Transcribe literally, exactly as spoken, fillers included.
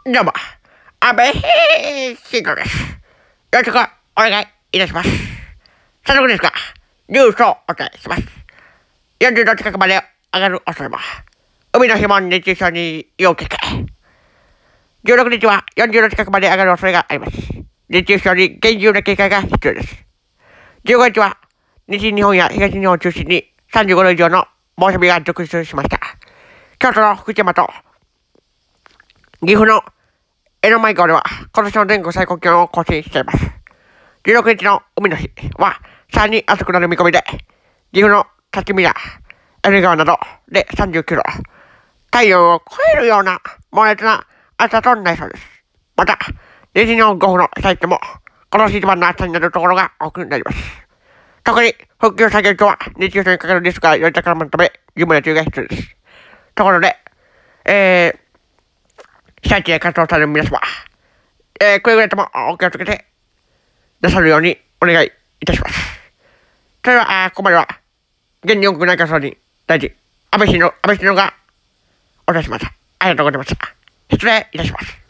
どうも、安倍晋太です。よろしくお願いいたします。早速ですが、ニュースをお伝えします。よんじゅうど近くまで上がる恐れも。海の日も熱中症に要警戒。じゅうろくにちはよんじゅうど近くまで上がる恐れがあります。熱中症に厳重な警戒が必要です。じゅうごにちは西日本や東日本を中心にさんじゅうごど以上の猛暑日が続出しました。京都の福知山と岐阜の江戸前港では今年の全国最高気温を更新しています。じゅうろくにちの海の日はさらに暑くなる見込みで、岐阜の滝宮、江戸川などでさんじゅうきゅうど、体温を超えるような猛烈な暑さとなりそうです。また、西日本豪雨の被災地も今年一番の暑さになるところが多くなります。特に復旧作業中は熱中症にかかるリスクがより高まるため、十分な注意が必要です。ところで、えー、被災地で活動される皆様、えー、くれぐれともお気をつけてなさるようにお願いいたします。それでは、ここまでは、現日本国内閣総理大臣、安倍晋の、安倍晋のがお伝えしました。ありがとうございました。失礼いたします。